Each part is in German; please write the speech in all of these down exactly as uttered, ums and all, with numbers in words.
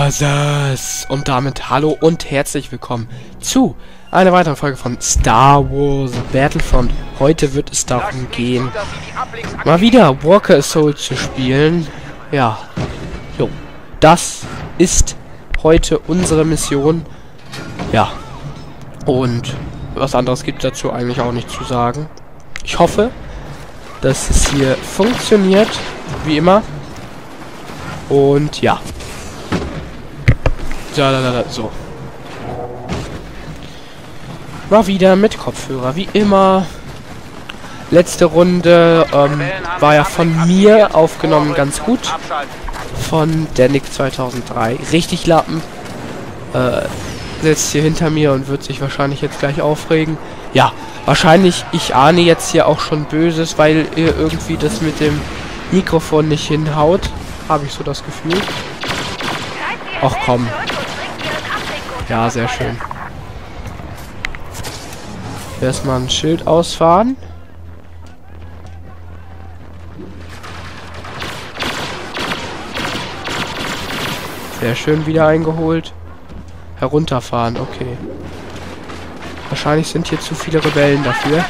Brothers! Und damit hallo und herzlich willkommen zu einer weiteren Folge von Star Wars Battlefront. Heute wird es darum gehen, mal wieder Walker Assault zu spielen. Ja, jo, das ist heute unsere Mission. Ja, und was anderes gibt es dazu eigentlich auch nicht zu sagen. Ich hoffe, dass es hier funktioniert, wie immer. Und ja. Ja, da, da, da, so. Mal wieder mit Kopfhörer, wie immer. Letzte Runde ähm, war ja von mir aufgenommen ganz gut. Von Danik zweitausenddrei. Richtig Lappen. Äh, sitzt hier hinter mir und wird sich wahrscheinlich jetzt gleich aufregen. Ja, wahrscheinlich, ich ahne jetzt hier auch schon Böses, weil ihr irgendwie das mit dem Mikrofon nicht hinhaut. Habe ich so das Gefühl. Ach komm. Ja, sehr schön. Erstmal ein Schild ausfahren. Sehr schön, wieder eingeholt. Herunterfahren, okay. Wahrscheinlich sind hier zu viele Rebellen dafür.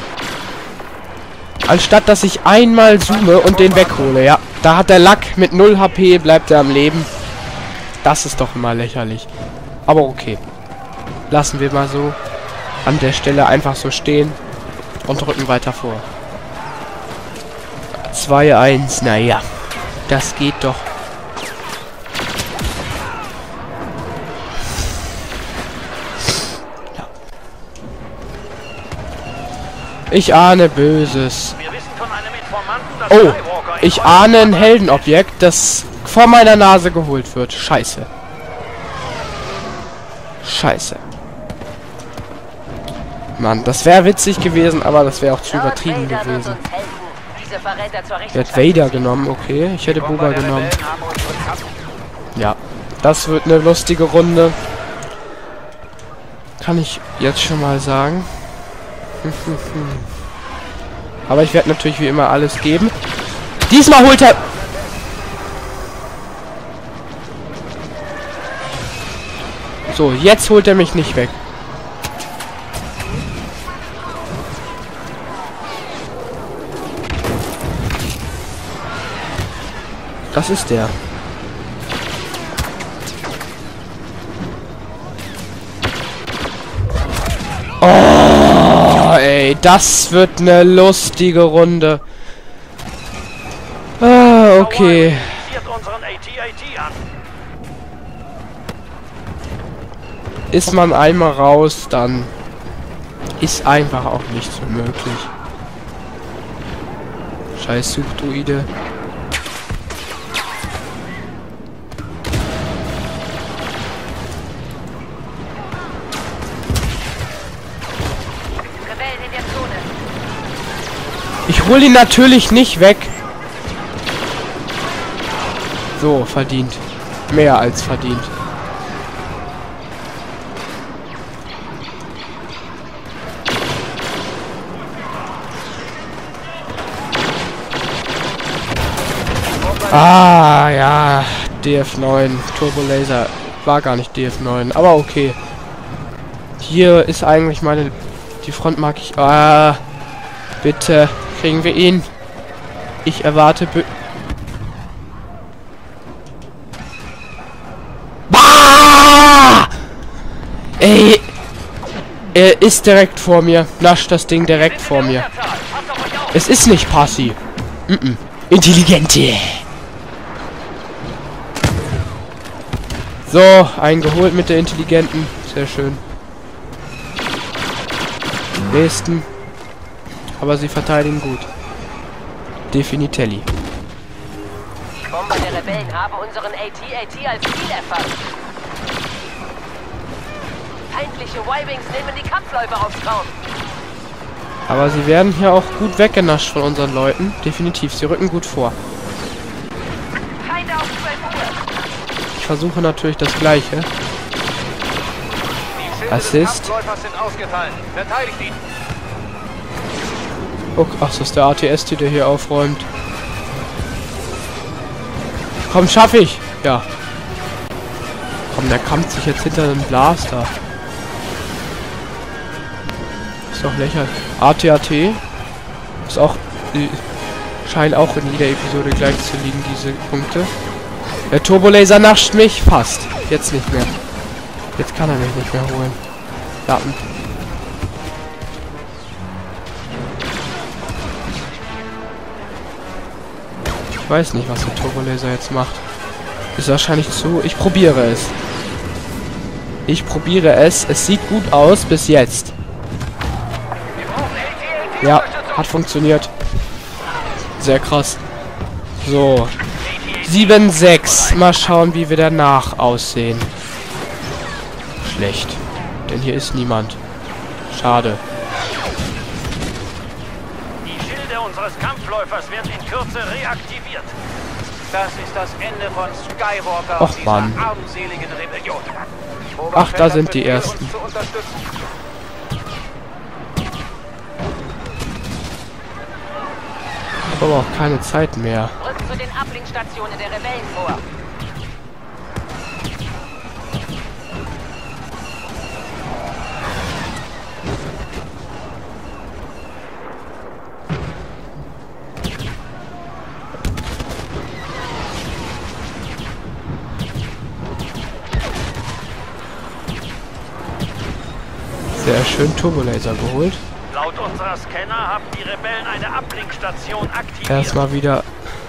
Anstatt dass ich einmal zoome und den weghole, ja. Da hat der Lack mit null H P, bleibt er am Leben. Das ist doch immer lächerlich. Aber okay. Lassen wir mal so an der Stelle einfach so stehen und drücken weiter vor. zwei eins, naja. Das geht doch. Ja. Ich ahne Böses. Oh, ich ahne ein Heldenobjekt, das vor meiner Nase geholt wird. Scheiße. Scheiße. Mann, das wäre witzig gewesen, aber das wäre auch zu übertrieben gewesen. Der hat Vader genommen, okay. Ich hätte Boba genommen. Ja, das wird eine lustige Runde. Kann ich jetzt schon mal sagen. Aber ich werde natürlich wie immer alles geben. Diesmal holt er... So, jetzt holt er mich nicht weg. Das ist der. Oh, ey, das wird eine lustige Runde. Ah, okay. Ist man einmal raus, dann ist einfach auch nichts mehr möglich. Scheiß Subdruide. Ich hol ihn natürlich nicht weg. So, verdient. Mehr als verdient. Ah, ja. D F neun. Turbo Laser. War gar nicht D F neun. Aber okay. Hier ist eigentlich meine... Die Front mag ich... Ah, bitte. Kriegen wir ihn. Ich erwarte... Bah! Ey! Er ist direkt vor mir. Nascht das Ding direkt vor mir. Es ist nicht passiv. Mm -mm. Intelligente. So, eingeholt mit der Intelligenten. Sehr schön. Nächsten. Aber sie verteidigen gut. Definitelli. Die Bomber der Rebellen haben unseren A T A T als Ziel erfasst. Feindliche Y-Wings nehmen die Kampfläufe aufs Korn. Aber sie werden hier auch gut weggenascht von unseren Leuten. Definitiv, sie rücken gut vor. Ich versuche natürlich das Gleiche. Assist. Oh, ach, das ist der A T S, der hier aufräumt. Komm, schaffe ich. Ja. komm, der kammt sich jetzt hinter den Blaster. Ist doch lächerlich. A T A T. Ist auch... Äh, scheint auch in jeder Episode gleich zu liegen, diese Punkte. Der Turbolaser nascht mich fast. Jetzt nicht mehr. Jetzt kann er mich nicht mehr holen. Lappen. Ich weiß nicht, was der Turbolaser jetzt macht. Ist wahrscheinlich zu... Ich probiere es. Ich probiere es. Es sieht gut aus bis jetzt. Ja, hat funktioniert. Sehr krass. So. sieben sechs. Mal schauen, wie wir danach aussehen. Schlecht. Denn hier ist niemand. Schade. Die Schilde unseres Kampfläufers werden in Kürze reaktiviert. Das ist das Ende von Skywalker und dieser armseligen Rebellion. Ach, da sind die ersten. Ich habe aber auch keine Zeit mehr. Rückt zu den Abblinkstationen der Rebellen vor. Sehr schön Turbolaser geholt. Laut unserer Scanner haben die Rebellen eine Ablinkstation aktiviert. Erstmal wieder.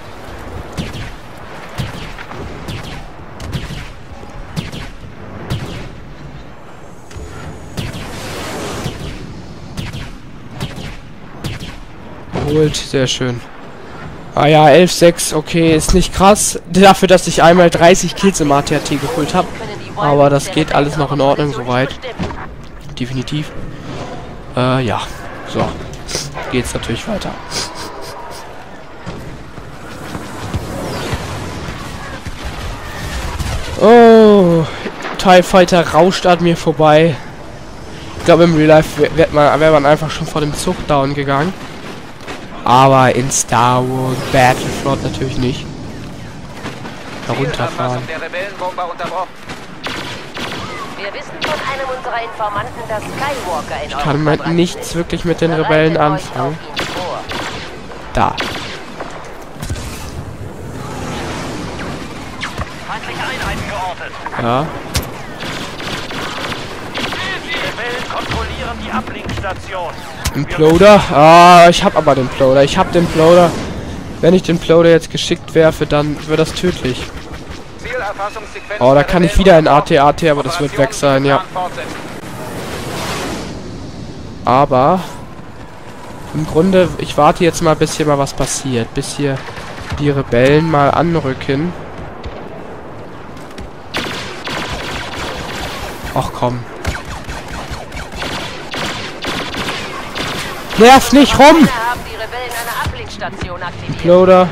Geholt, sehr schön. Ah ja, elf sechs, okay, ist nicht krass. Dafür, dass ich einmal dreißig Kills im A T A T geholt habe. Aber das geht alles noch in Ordnung soweit. Definitiv. Äh, ja. So. Geht's natürlich weiter. Oh. TIE Fighter rauscht an mir vorbei. Ich glaube, im Real Life wäre man, wär man einfach schon vor dem Zug down gegangen. Aber in Star Wars Battlefront natürlich nicht. Herunterfahren. Wir wissen von einem unserer Informanten, dass Skywalker in Ich kann mit nichts wirklich mit den Rebellen anfangen. Da. Feindliche Einheiten geortet. Ja. Die Rebellen kontrollieren die Ablinkstation. Imploder? Ah, ich hab aber den Ploder. Ich hab den Ploder. Wenn ich den Ploder jetzt geschickt werfe, dann wird das tödlich. Oh, da kann ich wieder ein A T A T, aber das wird weg sein, ja. Aber im Grunde, ich warte jetzt mal, bis hier mal was passiert. Bis hier die Rebellen mal anrücken. Ach komm. Nerv nicht rum! Imploder.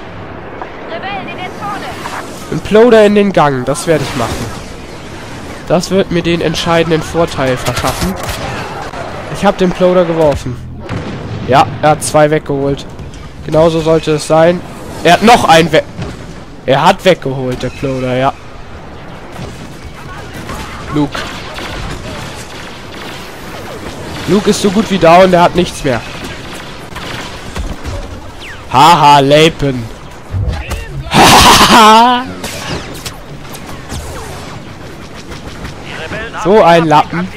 Imploder in den Gang, das werde ich machen. Das wird mir den entscheidenden Vorteil verschaffen. Ich habe den Imploder geworfen. Ja, er hat zwei weggeholt. Genauso sollte es sein. Er hat noch einen weg... Er hat weggeholt, der Imploder, ja. Luke. Luke ist so gut wie down, der hat nichts mehr. Haha, Lapen. Haha. So ein Lappen.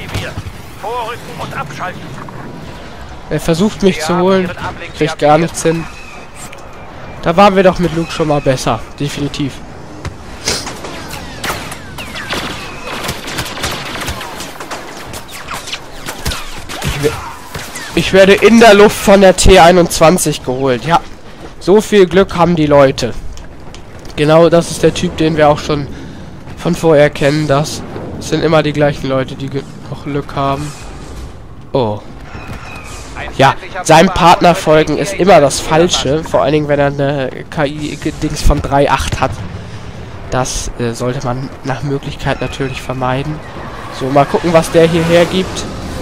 Er versucht mich zu holen. Kriegt gar nichts hin. Da waren wir doch mit Luke schon mal besser. Definitiv. Ich werde in der Luft von der T einundzwanzig geholt. Ja. So viel Glück haben die Leute. Genau, das ist der Typ, den wir auch schon von vorher kennen. Das sind immer die gleichen Leute, die noch Glück haben. Oh. Ja, seinem Partner folgen ist immer das Falsche. Vor allen Dingen, wenn er eine K I-Dings von drei Komma acht hat. Das äh, sollte man nach Möglichkeit natürlich vermeiden. So, mal gucken, was der hierher gibt.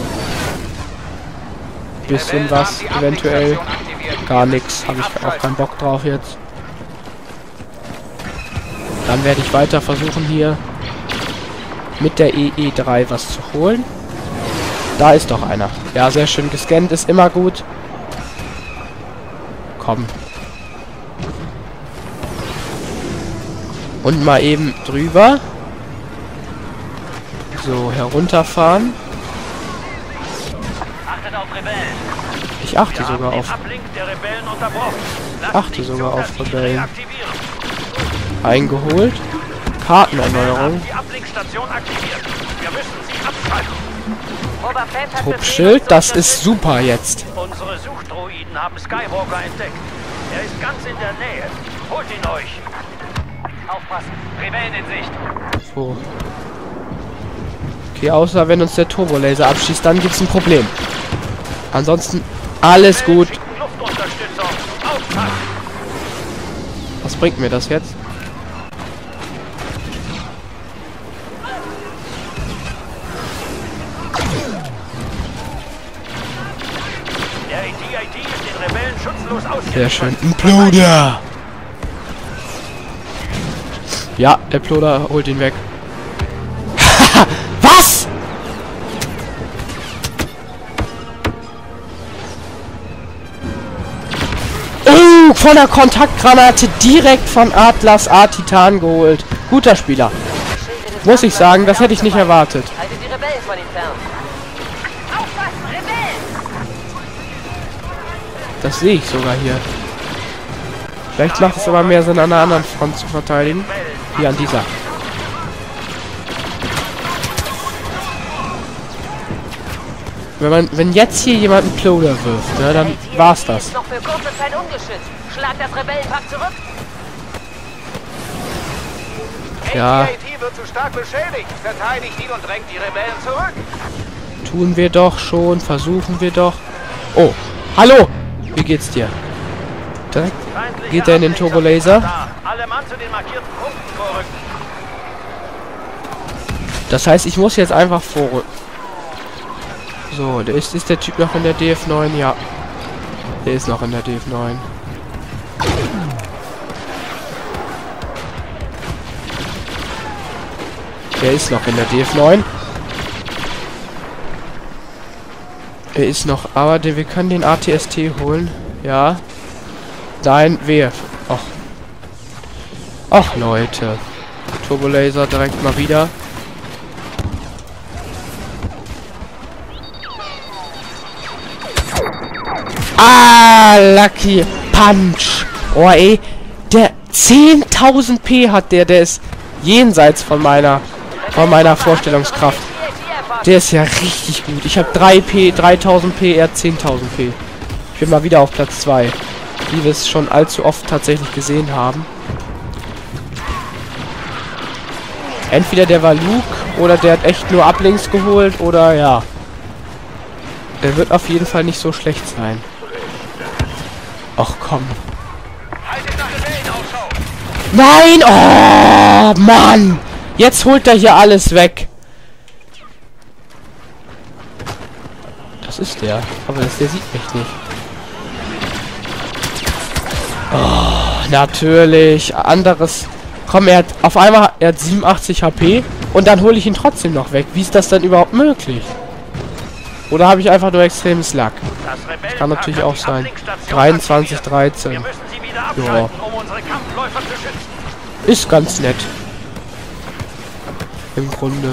Bisschen was, eventuell. Gar nichts. Habe ich auch keinen Bock drauf jetzt. Dann werde ich weiter versuchen hier mit der E E drei was zu holen. Da ist doch einer. Ja, sehr schön gescannt, ist immer gut. Komm. Und mal eben drüber. So, herunterfahren. Ich achte sogar auf... Ich achte sogar auf Rebellen. Eingeholt. Kartenerneuerung. Truppschild, das ist super jetzt. Unsere Suchdroiden haben Skywalker entdeckt. Er ist ganz in der Nähe. Holt ihn euch. Aufpassen. Rebellen in Sicht. So. Okay, außer wenn uns der Turbolaser abschießt, dann gibt's ein Problem. Ansonsten alles gut. Was bringt mir das jetzt? Sehr schön. Ein Ploder! Ja, der Ploder holt ihn weg. Was? Oh, von der Kontaktgranate direkt von Atlas A Titan geholt. Guter Spieler. Muss ich sagen, das hätte ich nicht erwartet. Das sehe ich sogar hier. Vielleicht macht es aber mehr Sinn, an einer anderen Front zu verteidigen. Hier an dieser. Wenn man, wenn jetzt hier jemand einen Ploder wirft, ne, dann war's das. Noch für kurze Zeit ungeschützt. Schlag das Rebellenpack zurück. Ja. A T A T wird zu stark beschädigt. Verteidigt ihn und drängt die Rebellen zurück. Tun wir doch schon, versuchen wir doch. Oh, hallo! Wie geht's dir? Direkt geht er in den Turbolaser. Alle Mann zu den markierten Punkten vorrücken. Das heißt, ich muss jetzt einfach vorrücken. So, der ist, ist der Typ noch in der D F neun? Ja. Der ist noch in der D F neun. Der ist noch in der D F neun. Er ist noch, aber der, wir können den A T S T holen. Ja. Nein, wehe. Ach. Ach, Leute. Turbolaser direkt mal wieder. Ah, Lucky Punch. Oh, ey. Der zehntausend P hat der. Der ist jenseits von meiner, von meiner Vorstellungskraft. Der ist ja richtig gut. Ich habe drei P, dreitausend P, er zehntausend P. Ich bin mal wieder auf Platz zwei. Wie wir es schon allzu oft tatsächlich gesehen haben. Entweder der war Luke oder der hat echt nur Ablinks geholt oder ja. Der wird auf jeden Fall nicht so schlecht sein. Ach komm. Nein! Oh, Mann! Jetzt holt er hier alles weg. Das ist der. Aber das, der sieht mich nicht. Oh, natürlich. Anderes. Komm, er hat auf einmal er hat siebenundachtzig H P und dann hole ich ihn trotzdem noch weg. Wie ist das denn überhaupt möglich? Oder habe ich einfach nur extremes Lack? Das kann natürlich auch sein. dreiundzwanzig dreizehn. Ja. Ist ganz nett. Im Grunde.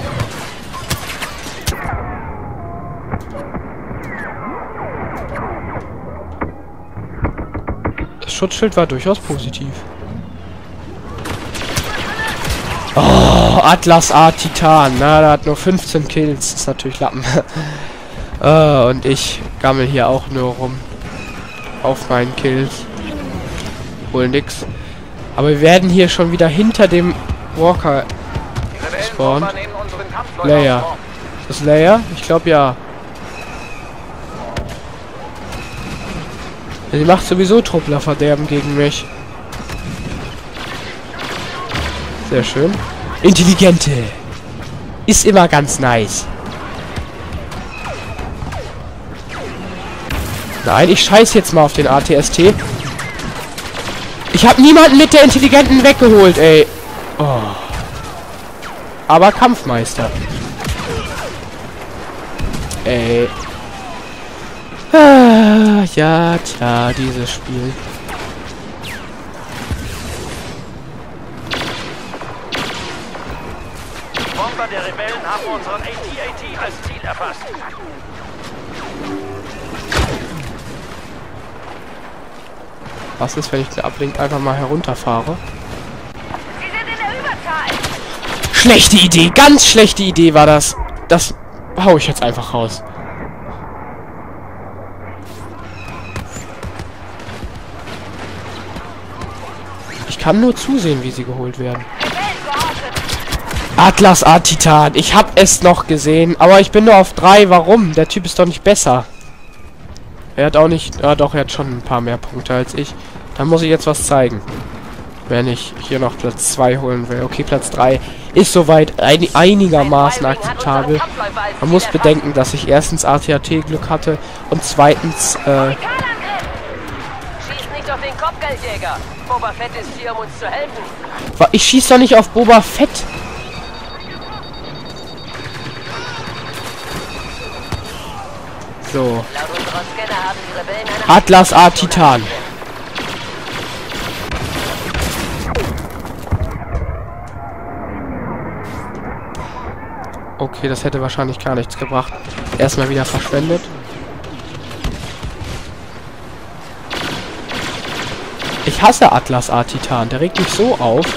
Das Schutzschild war durchaus positiv. Oh, Atlas A Titan. Na, der hat nur fünfzehn Kills. Das ist natürlich Lappen. uh, und ich gammel hier auch nur rum. Auf meinen Kills. Wohl nix. Aber wir werden hier schon wieder hinter dem Walker spawnen. Leia. Ist das Leia? Ich glaube ja. Sie macht sowieso Trupplerverderben gegen mich. Sehr schön. Intelligente. Ist immer ganz nice. Nein, ich scheiß jetzt mal auf den A T S T. Ich habe niemanden mit der Intelligenten weggeholt, ey. Oh. aber Kampfmeister. Ey. Ah, ja, tja, dieses Spiel. Die Bomber der Rebellen haben unseren A T A T als Ziel erfasst. Was ist, wenn ich den Ablink einfach mal herunterfahre? Sie sind in der Überzahl. Schlechte Idee, ganz schlechte Idee war das. Das hau ich jetzt einfach raus. Ich kann nur zusehen, wie sie geholt werden. Atlas A Titan. Ich hab es noch gesehen, aber ich bin nur auf drei. Warum? Der Typ ist doch nicht besser. Er hat auch nicht... Ah, doch, er hat schon ein paar mehr Punkte als ich. Dann muss ich jetzt was zeigen. Wenn ich hier noch Platz zwei holen will. Okay, Platz drei ist soweit ein, einigermaßen akzeptabel. Man muss bedenken, dass ich erstens A T A T-Glück hatte und zweitens... Äh, Schießt nicht auf den Kopfgeldjäger. Boba Fett ist hier, um uns zu helfen. ich schieß doch nicht auf Boba Fett. So. Laut unserer Scanner haben die Rebellen eine Atlas A Titan. Okay, das hätte wahrscheinlich gar nichts gebracht. Erstmal wieder verschwendet. Ich hasse Atlas A Titan. Der regt mich so auf.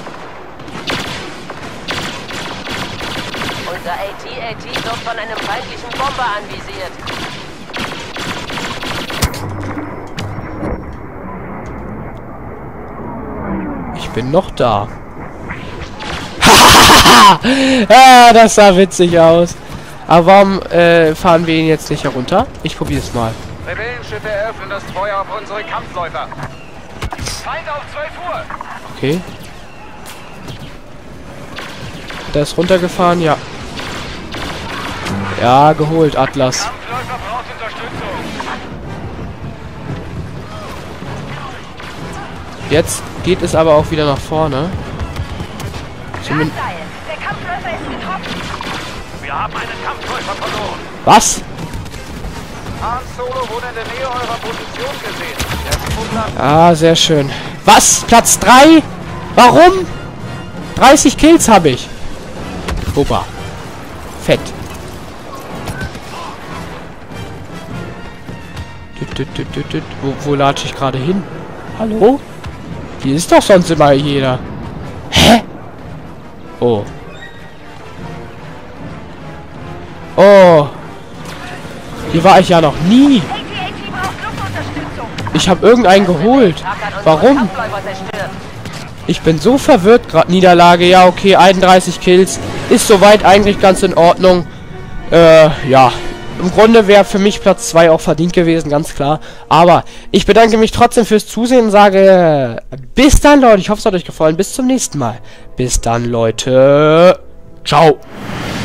Unser A T A T wird von einem feindlichen Bomber anvisiert. Ich bin noch da. Ah, das sah witzig aus. Aber warum äh, fahren wir ihn jetzt nicht herunter? Ich probiere es mal. Rebellenschiffe eröffnen das Feuer auf unsere Kampfläufer. Feind auf zwölf Uhr. Okay. Der ist runtergefahren, ja. Ja, geholt, Atlas. Kampfläufer braucht Unterstützung. Jetzt geht es aber auch wieder nach vorne. Zumindest. Der Kampfläufer ist getroffen. Wir haben einen Kampfläufer verloren. Was? Han Solo wurde in der Nähe eurer Position gesehen. Der ist gefunden. Ah, sehr schön. Was? Platz drei? Warum? dreißig Kills habe ich. Opa. Fett. Düt, düt, düt, düt, düt. Wo, wo latsche ich gerade hin? Hallo? Hier ist doch sonst immer jeder. Hä? Oh. Oh. Hier war ich ja noch nie. A T A T braucht Luftunterstützung. Ich habe irgendeinen geholt. Tag hat unsere Warum? Kampfläufer zerstört. Ich bin so verwirrt gerade. Niederlage, ja okay, einunddreißig Kills. Ist soweit eigentlich ganz in Ordnung. Äh, ja. Im Grunde wäre für mich Platz zwei auch verdient gewesen, ganz klar. Aber ich bedanke mich trotzdem fürs Zusehen und sage bis dann, Leute. Ich hoffe, es hat euch gefallen. Bis zum nächsten Mal. Bis dann, Leute. Ciao.